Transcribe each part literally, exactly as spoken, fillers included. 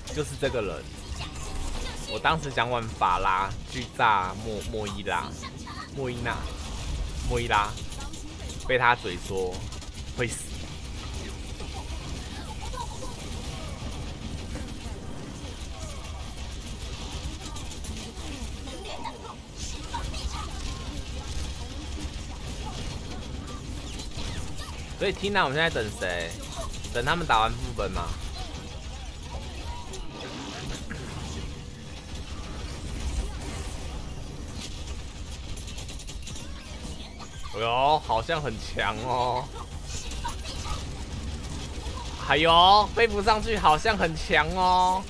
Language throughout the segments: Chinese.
就是这个人。我当时想玩法拉去炸莫莫伊拉、莫伊娜、莫伊拉，被他嘴说会死。所以 Tina 我们现在等谁？等他们打完副本吗？哎呦，好像很强哦！哎呦，飞不上去，好像很强哦！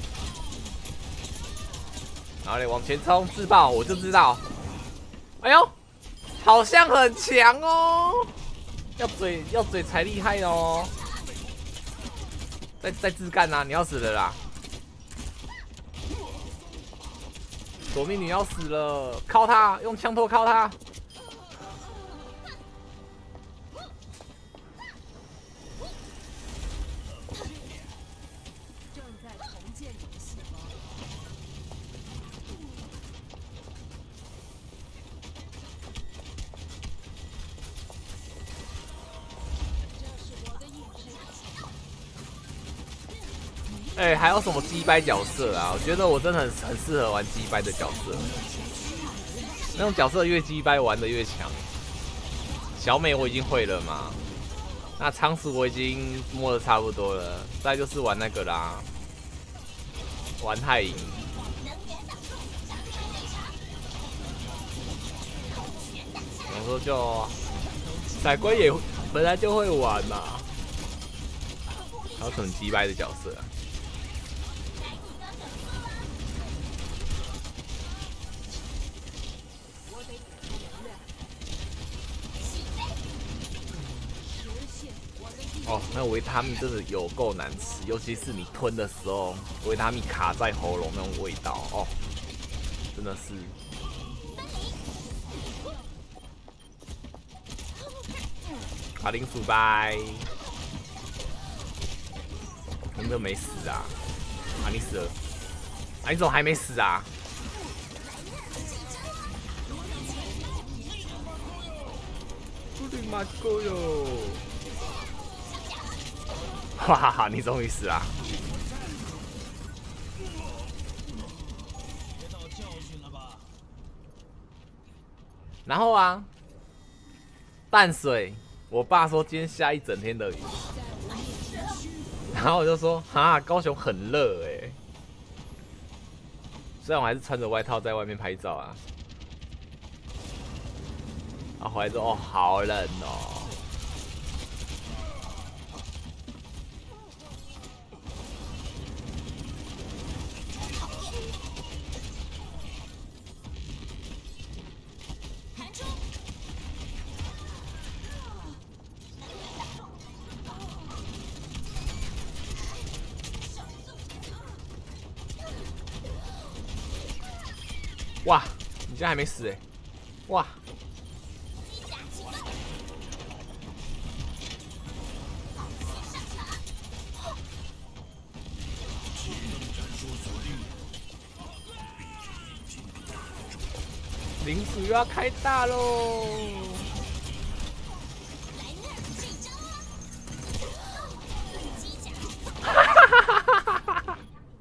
然后嘞，往前冲，自爆，我就知道。哎呦，好像很强哦！要嘴要嘴才厉害哦！再再自干啊！你要死了啦！索命女要死了，靠他，用枪托靠他。哎、欸，还有什么鸡掰角色啊？我觉得我真的很很适合玩鸡掰的角色，那种角色越鸡掰玩的越强。小美我已经会了嘛，那仓鼠我已经摸的差不多了，再就是玩那个啦，玩太影。我说就彩龟也本来就会玩嘛，还有什么鸡掰的角色啊？哦，那维他命真的有够难吃，尤其是你吞的时候，维他命卡在喉咙那种味道，哦，真的是。马铃薯拜，你怎么没死啊？啊，你死了？啊，你怎么还没死啊？我的妈哥哟！哈哈哈！你终于死了。然后啊，淡水，我爸说今天下一整天的雨，然后我就说哈，高雄很热哎、欸，虽然我还是穿着外套在外面拍照啊，然后回来之后哦，好冷哦。哇，你现在还没死哎、欸！哇！零鼠又要开大喽！哈哈哈哈哈哈！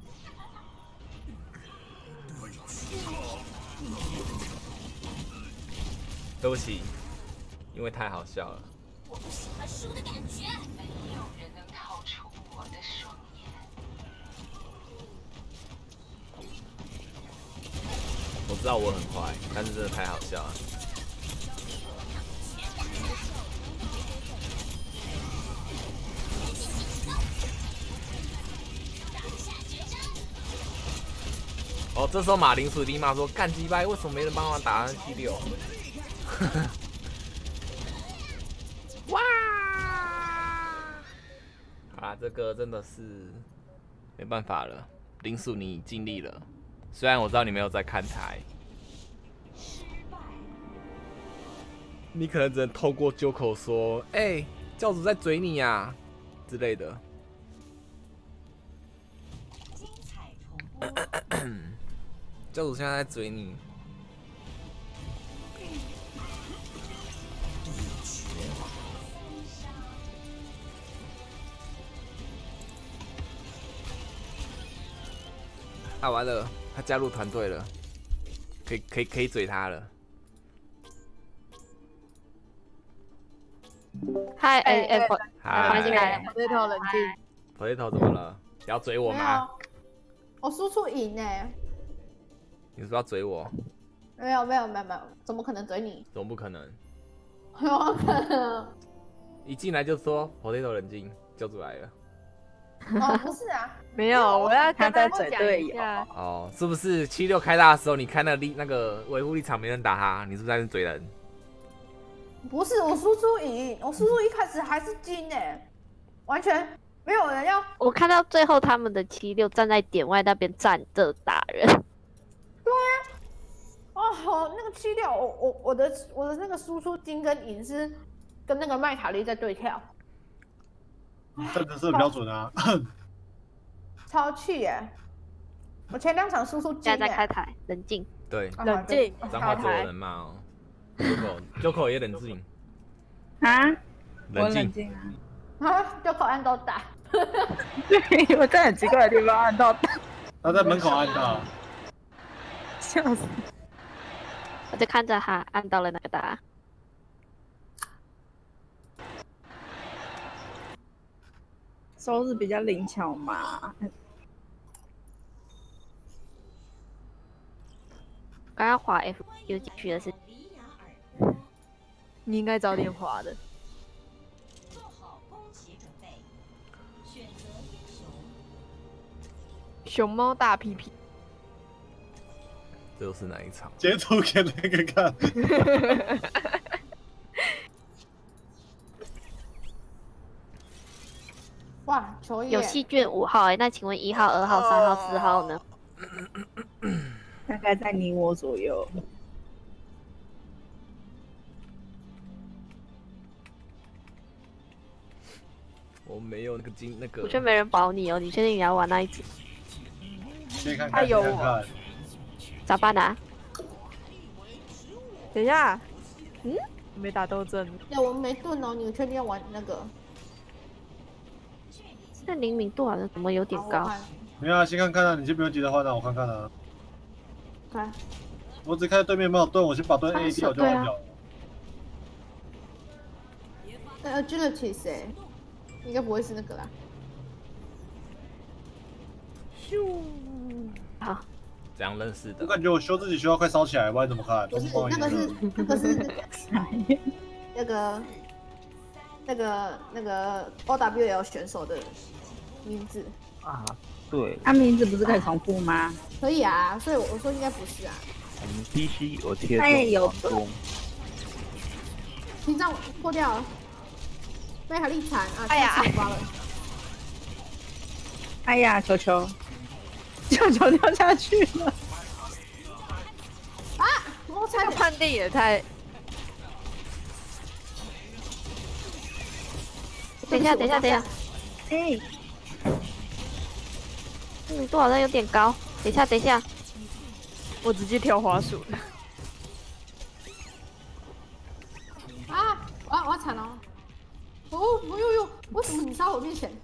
对不起，因为太好笑了。我不喜欢输的感觉。没有人能逃出我的双眼。我知道我很坏，但是真的太好笑了。哦，这时候马铃薯立马说：“干鸡掰，为什么没人帮忙打 N T 六？” 哇！啊，这个真的是没办法了，铃薯你尽力了。虽然我知道你没有在看台，你可能只能透过揪口说：“哎、欸，教主在嘴你呀、啊、之类的。” 教主现在在追你。啊，完了，他加入团队了，可以可以可以嘴他了。 嗨，哎哎， 嗨， 欢迎进来。 回头冷静。 回头怎么了？要追我吗？ 我输出赢呢。 你是不是要追我？ 没有没有没有没有，怎么可能追你？ 怎么不可能？ 怎么可能？ 一进来就说 potato 冷静，教主来了。 哦，不是啊， 没有，我要他在跟嘴队友。 哦，是不是七六开大的时候，你看那个立那个维护立场没人打他，你是不是在那边追人？ 不是，我输出赢，我输出一开始还是金呢，完全没有人要。 我看到最后他们的七六站在点外那边站着打人。 对啊，哦，那个七六，我我我的我的那个输出金跟银是跟那个麦卡利在对跳。 这个是比较准啊， 超气耶！我前两场输出金现在在开台，冷静。 对， 冷静。 脏话只有人骂哦。Joko，Joko 也冷静。 啊？ 冷我冷静啊。 啊，就口按都打。 对，我在很奇怪的地方按到打。 他在门口按到。 笑死！ 我就看着他按到了那个打。 收拾比较灵巧嘛。 刚刚滑 F 又进去的是， 你应该早点滑的。熊猫大屁屁， 这又是哪一场？ 截图给那个看。 哇，球衣有细菌五号哎、欸，那请问一号、二号、三号、四号呢？ 大概在你我左右。 我没有那个金那个。 我觉得没人保你哦，你确定你要玩那一只？ 先看看， 他有先看看。 咋办啊？ 等一下，嗯，没打斗阵。 对，我们没盾哦，你确定要玩那个？ 这灵敏度好像怎么有点高？ 没有啊，先看看啊，你先不用急着换啊，我看看啊。 对。 我只看对面没有盾，我先把盾 A 掉就换掉了。 那 agility 谁？应该不会是那个啦。 咻！ 好， 这样认识的。 我感觉我修自己修到快烧起来，不然怎么看？ 不是，那个是那个是那个那个那个 O W L 选手的名字啊。对， 他名字不是可以重复吗？ 可以啊，所以我说应该不是啊。 我们 D C 我贴他也有中。 屏障破掉了，麦卡利惨啊！ 哎呀， 刮了！ 哎呀，球球，球球掉下去了！ 啊！我差点判定也太…… 等一下，等一下，等一下！ 哎。 敏度好像有点高，等一下，等一下， 我直接跳滑鼠了。 啊！我要我要惨了！哦哦呦呦！为什么你杀我面前？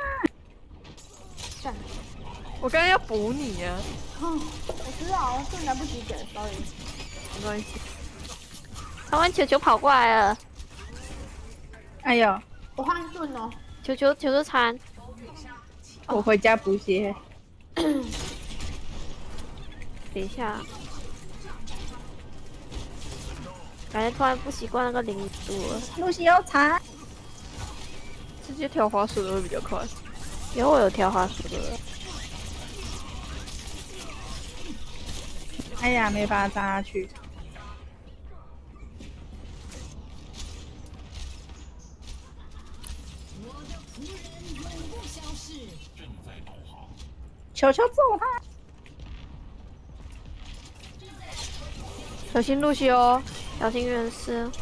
干！ 我刚刚要补你啊！ 嗯，我知道，这来不及点 ，sorry。 没关系。 台湾球球跑过来了！ 哎呦， 我换盾哦！ 球球球球残！ 我回家补血。 等一下，感觉突然不习惯那个灵度了。 露西要残， 直接调滑鼠的会比较快。 有我有调滑鼠的。 哎呀，没办法扎下去。球球揍他！ 小心露西哦， 小心人士。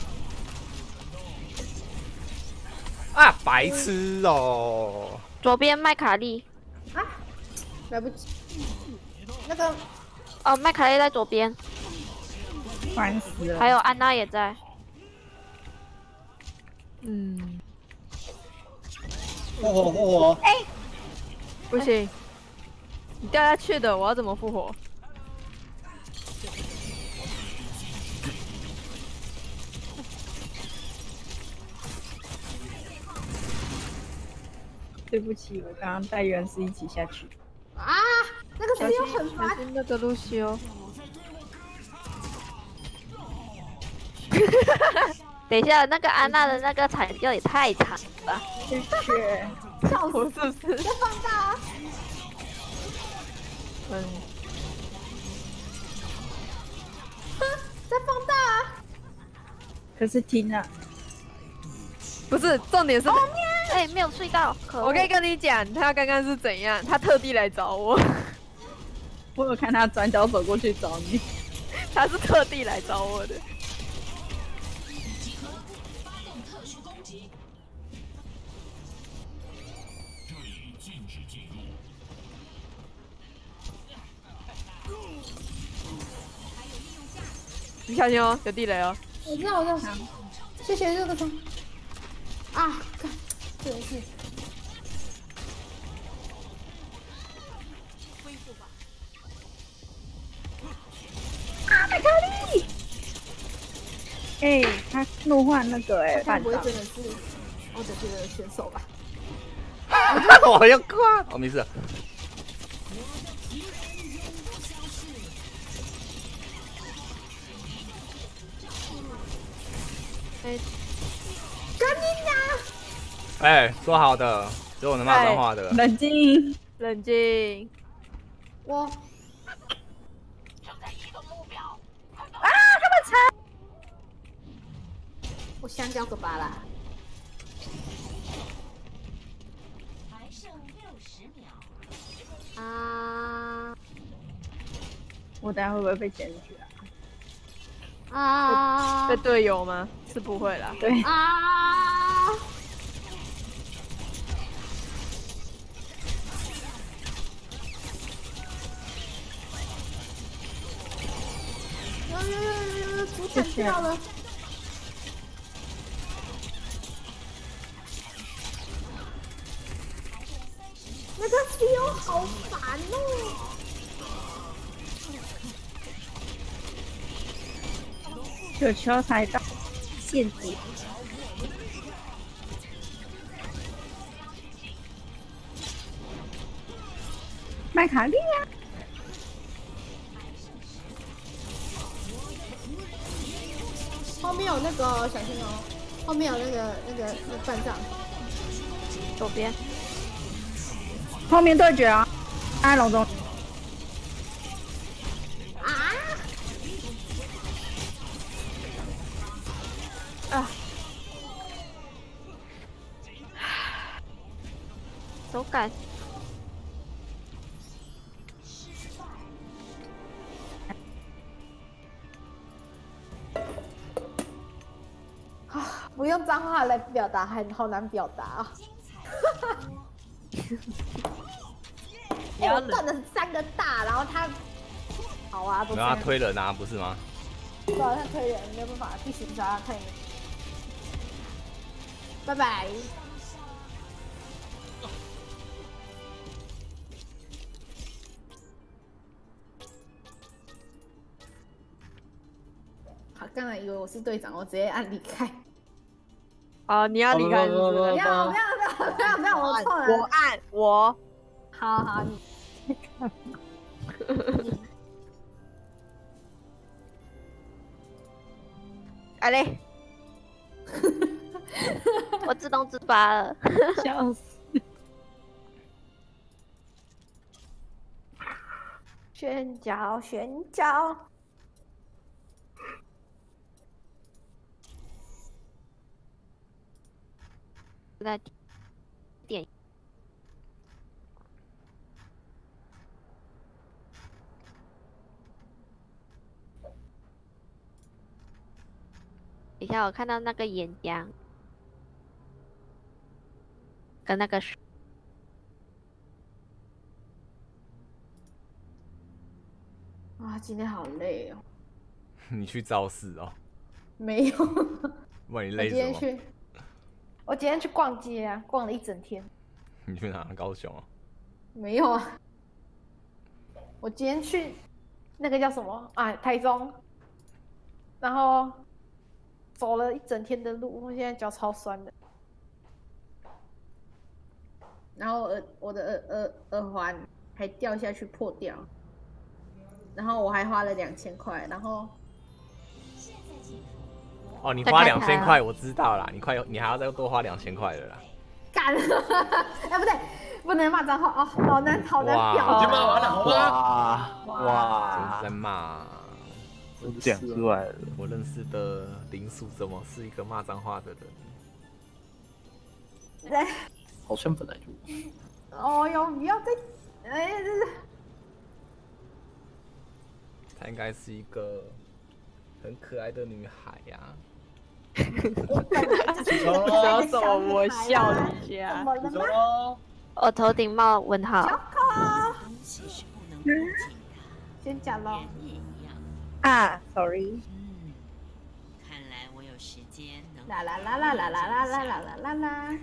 啊，白痴哦！ 左边麦卡利。 啊，来不及。 那个哦，麦凯莉在左边， 烦死了。 还有安娜也在。 嗯， 复活复活！ 哎不行，你掉下去的，我要怎么复活？ 对不起，我刚刚带原是一起下去。 啊，那个小室友心很烦小。心那个露西欧。 等一下，那个安娜的那个惨叫也太惨了吧！ 谢谢。 笑我死！ 是不是？ 再放大啊！ 嗯， 再放大啊！ 可是听啊， 不是，重点是， 哎、没有睡到，可恶我可以跟你讲，他刚刚是怎样，他特地来找我， 我有看他转角走过去找你。 他是特地来找我的。你小心哦，有地雷哦。 我知道，我知道。谢谢这个钟。啊，看，真的是。 哎、他怒换那个哎、 他该不会半岛真的是欧德队的选手吧？ 我要挂，哦，没事。 哎， 赶紧啊！ 哎，说好的，只有我能骂脏话的。 冷静。 冷静。 我我香蕉个巴啦！啊我等下会不会被检举啊？ 啊被队友吗？是不会啦。 对， 啊！有有有有有，主场掉了。那个 C O 好烦哦！ 有球踩到陷阱。麦卡利啊！ 后面有那个小心哦，后面有那个那个那个站长， 左边。 后面对决啊！安龙中， 啊！ 啊！手感。 啊，不用脏话来表达，还好难表达啊！哎、我断了三个大，然后他，好啊，都这样然后他。推人啊，不是吗？ 对啊，他推人，没有办法，必须杀他。拜拜。好，刚才以为我是队长，我直接按离开。 好，你要离开是不是？ 不要，不要，不要，不要，不要，我错了。 我按我。 好好，你。 哎嘞， 我自动自发了。 笑死！ 旋角，旋角。 在点。等一下，我看到那个岩浆，跟那个水啊，今天好累哦。 你去造势哦？ 没有， 不然你我累什么？ 今天去，我今天去逛街啊，逛了一整天。 你去哪？高雄哦？ 没有啊，我今天去那个叫什么啊，台中，然后走了一整天的路，我现在脚超酸的。然后耳我的耳耳耳环还掉下去破掉，然后我还花了两千块，然后哦，你花两千块，我知道啦，你快你还要再多花两千块了啦。 干，哎不对，不能骂脏话哦，好难好难表已经哦。 骂完了，好吗？ 哇真哇， 是在骂。 都讲出来了。 我认识的林叔怎么是一个骂脏话的人？ 来， 好像本来就。 哦哟，不要再，哎，这是她应该是一个很可爱的女孩呀、 起床不要喽！ 什么我笑了一怎下。 么了吗起床？喽！ 我头顶帽问号。 先讲喽。 啊，sorry， 嗯，看来我有时间能。 啦啦啦啦啦啦啦啦啦啦啦啦。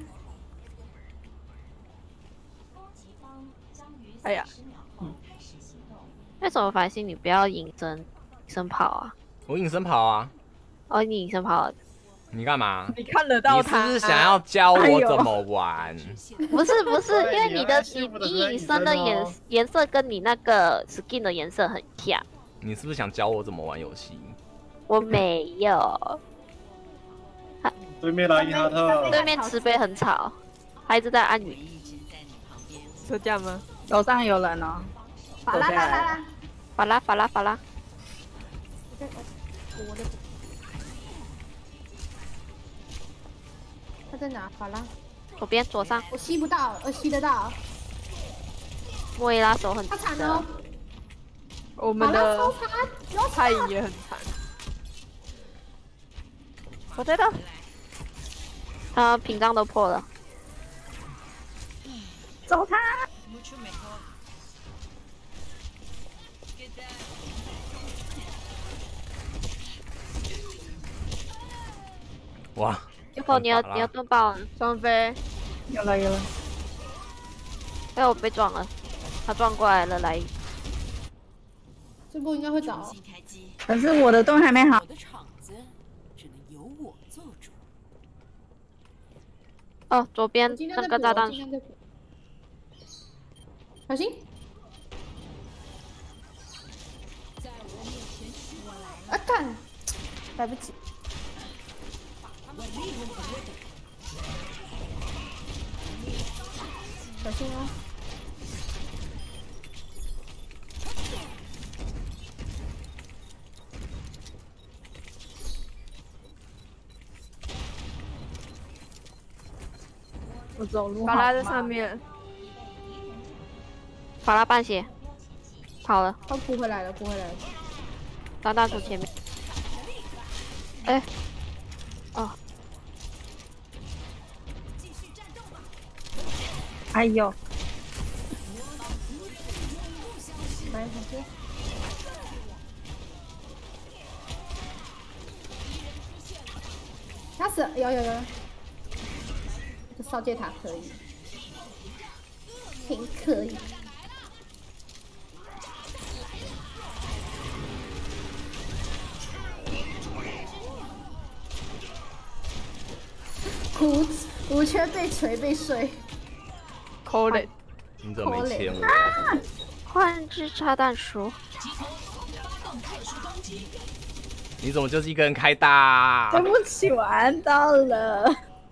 哎呀， 为什么繁星你不要隐身隐身跑啊？ 我隐身跑啊， 哦，你隐身跑了， 你干嘛？ 你看得到你是他？ 不是想要教我怎么玩？ 不是不是，因对为你的你你还是你隐身的颜隐身哦颜色跟你那个 skin 的颜色很像。 你是不是想教我怎么玩游戏？ 我没有， 对面来伊哈特， 对面慈悲很吵，他一直在暗语。 一直在你旁边。 是这样吗？ 楼上有人哦。 法拉拉拉拉， 法拉法拉法拉， 我的，他在哪？法拉， 左边左上， 我吸不到，我吸得到。 莫伊拉手很他惨的哦， 我们法拉超的惨，有蔡颖也很惨。我知道， 他屏障都破了。 走他！ 哇！ 最后你要你要盾爆了， 双飞， 有了有了， 哎我被撞了，他撞过来了，来， 这波应该会倒重。新开机， 可是我的盾还没好我。的场子只能由我做主。 哦左边我尽量那再补， 个炸弹我尽量再补。小心！啊干！来不及。小心哦！ 我走路法拉在好慢上面， 法拉半血，跑了， 他补回来了，补回来了。 炸弹从前面，哎，哦， 哎呦， 来，小心！他死了，有有有。这烧箭塔可以，挺可以。无无缺被锤被睡， 扣嘞， 你怎么没牵我？ 换只炸弹鼠， 你怎么就是一个人开大？ 对不起，我按到了。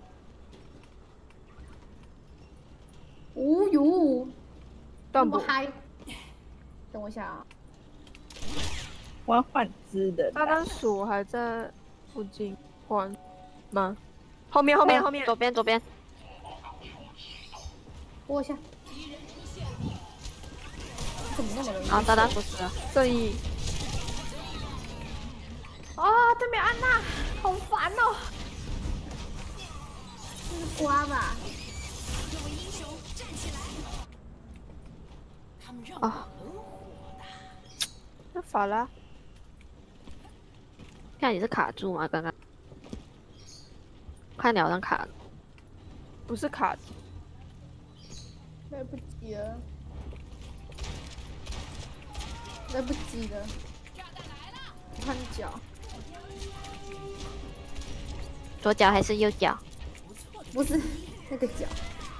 无语， 断补。 这么嗨！等我一下啊， 我要换支的。 炸弹鼠还在附近换吗？后面后面后面， 左边左边， 拨一下。怎么那么容易？ 然后炸弹鼠死了， 正义啊，对面安娜，好烦哦！这是瓜吧？ 啊， 法拉， 看你是卡住吗？刚刚看你好像卡了。 不是卡， 来不及了，来不及了。我看脚， 左脚还是右脚？ 不是那个脚。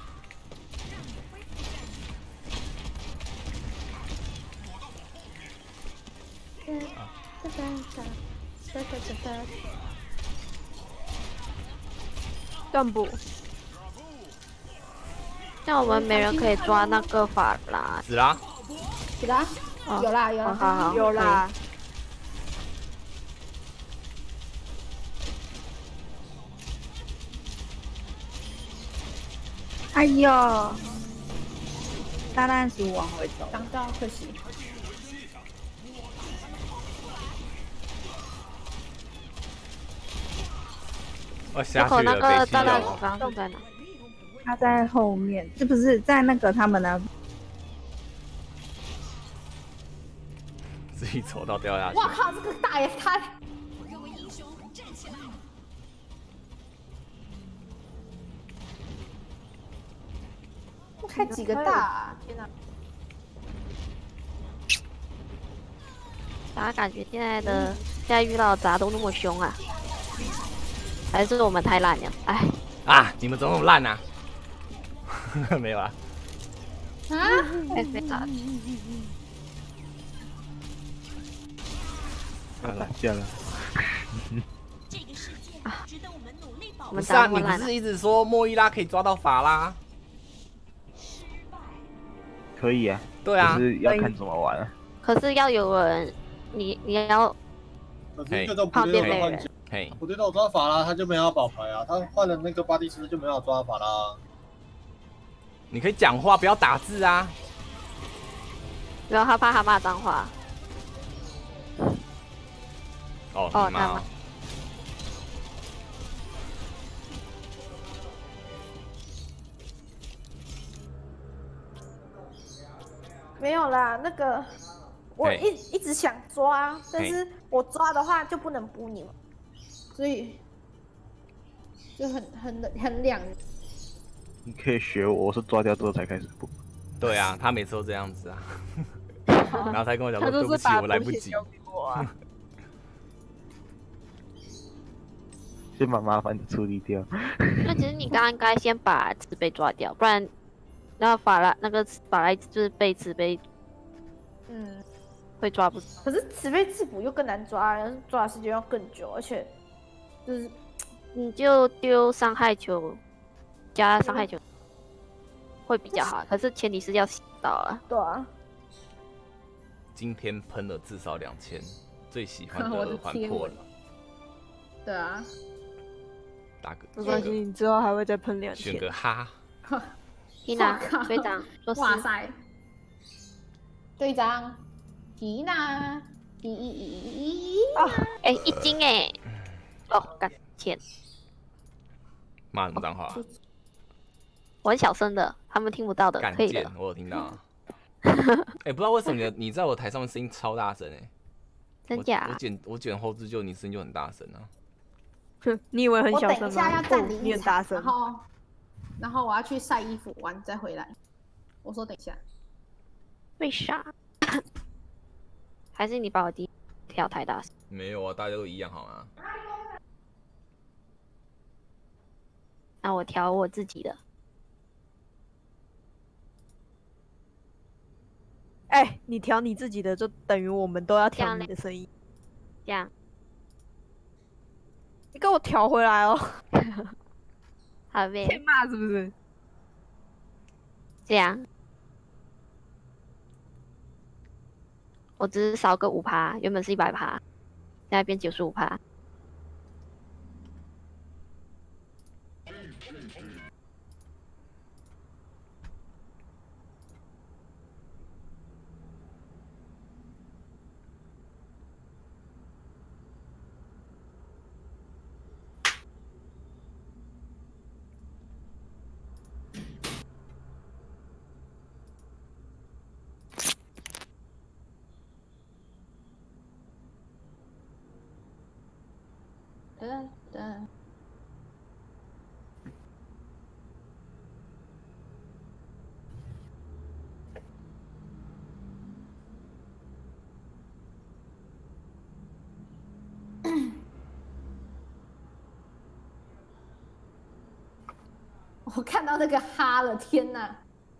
断补。 像我们没人可以抓那个法拉。 死啦！ 有啦， 哦有啦，有哦好啦， 好有啦。 哎呦，大烂鼠往回走， 挡到，可惜。 我下去那了， 个大被吸了。 烂鼠刚刚在哪？ 他在后面，是不是在那个他们的？ 自己走到掉下去。 哇靠，这个大也太……开几个大啊！天哪！ 咋感觉现在的现在遇到的杂都那么凶啊？还是我们太烂了？哎， 啊！你们怎么那么烂啊？没有啊。 啊！ 哎，没咋。 啊，来下了。 我们不是啊，你打那么烂啊不是一直说莫伊拉可以抓到法拉？ 可以啊， 对啊可，是要看怎么玩啊。 可是要有人，你你要可是这种普旁边没人队的换脚， 嘿， 普队的抓法拉，他就没有保牌啊，他换了那个巴蒂斯就没有抓法拉啊。 你可以讲话，不要打字啊。 不要害怕他骂脏话。 哦， 哦你骂哦那骂没有啦，那个我嘿一一直想抓，但嘿是我抓的话就不能补你们，所以就很很很两。 你可以学我，我是抓掉之后才开始补。 对啊，他每次都这样子啊。然后他跟我讲他说：“对不起， 都是把我来不及。 东西交给我啊。 先把麻烦的处理掉。 那其实你刚刚应该先把慈悲抓掉，不然那法拉那个法拉就是被慈悲嗯， 会抓不住。 可是慈悲自补又更难抓，抓的时间要更久，而且就是你就丢伤害球加伤害球会比较好，可是前提是要洗到啊。 对啊， 今天喷了至少两千，最喜欢的我的耳环天破了， 对啊， 打个没关系，你之后还会再喷两千。 选个哈。 缇娜哇靠队长说是哇塞，队长，缇娜，咦咦咦咦哦，哎、一斤哎，哦，干钱， 骂什么脏话？ 我很小声的，他们听不到的， 干可以的贱，。我有听到啊。哎、不知道为什么你的你在我台上的声音超大声哎、我真假我？剪我剪后置就你声音就很大声啊。 哼，你以为很我小声等一下要吗？ 占不，你领一场， 很大声然。后然后我要去晒衣服完再回来。我说等一下， 为啥？还是你把我低调太大声？ 没有啊，大家都一样好吗？ 那我调我自己的。 哎、你调你自己的，就等于我们都要调这样嘞你的声音。 这样， 你给我调回来哦！ 好被呗， 骂是不是？ 这样。我只是少个五趴，原本是一百趴，现在变九十五趴。 噔噔。我看到那个哈了，天哪！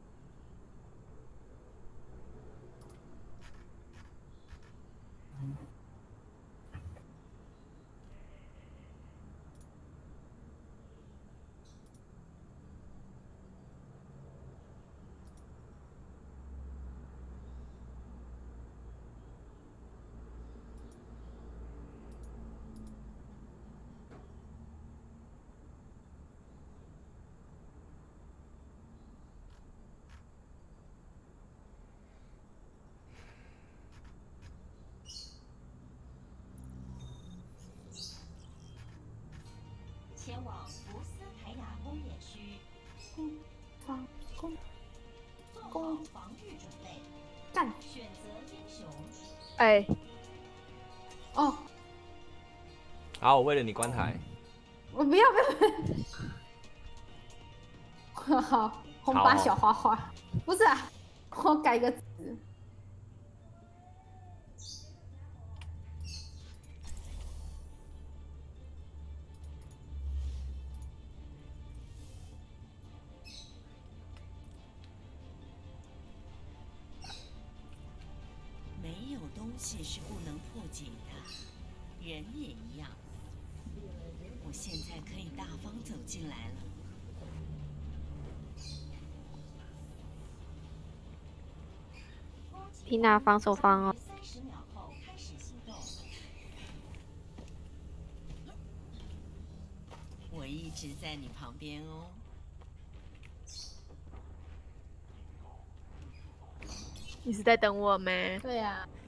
前往福斯凯亚工业区， 防攻做好攻防御准备， 干选择英雄。 哎， 哦！ 好，我为了你关台。 我不要不要！好，红把小花花，不是啊，我改个词。 没有东西是不能破解的，人也一样。我现在可以大方走进来了。 缇娜防守方哦， 三十秒后开始行动。我一直在你旁边哦。 你是在等我吗？ 对呀、啊。